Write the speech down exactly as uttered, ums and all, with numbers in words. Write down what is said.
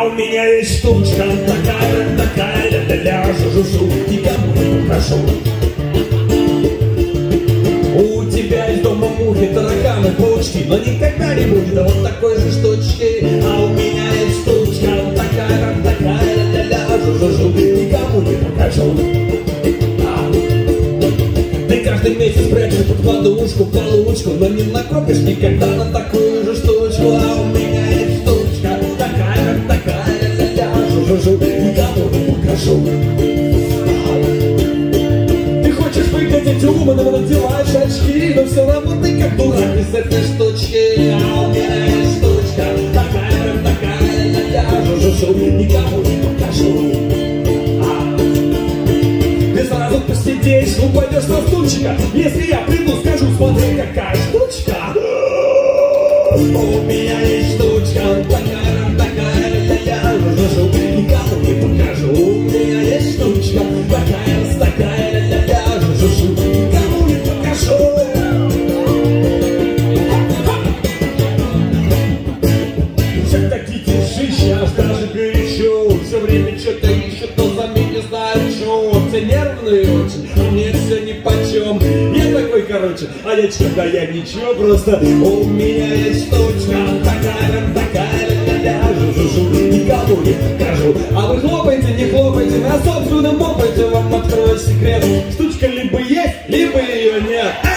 А у меня есть штучка такая, такая, ля-ля, жу-жу-жу, никому не покажу. У тебя есть дома мухи, тараканы, паучки, но никогда не будет а вот такой же штучки. А у меня есть штучка такая, такая, ля-ля, жу-жу-жу, никому не покажу. Ты каждый месяц прячешь под подушку получку, но не накопишь никогда на такую же штучку. А у меня есть штучка такая, такая, ля-ля, жу-жу-жу, никому не покажу. Ты хочешь выглядеть умным, надеваешь очки, но все равно ты как дурак без этой штучки. А у меня есть штучка такая, такая, ля-ля, жу-жу-жу, никому не покажу. Ты сразу посидишь, упадешь на стульчика. Если я приду, скажу, смотри, какая штучка. У меня есть штучка такая, такая, ля-ля, жу-жу-жу, никому не покажу. У меня есть штучка такая, такая, ля-ля, жу-жу-жу, никому не покажу. Все таки держись, сейчас даже горячо. Все время что-то ищет, но сами не знают, что. Все нервные очень, а мне все нипочем. Я такой, короче, а я когда я ничего, просто у меня есть штучка такая, такая, ля-ля, жу-жу-жу, никому не покажу. А вы хлопайте, не хлопайте, на собственном опыте вам открою секрет. Штучка либо есть, либо ее нет.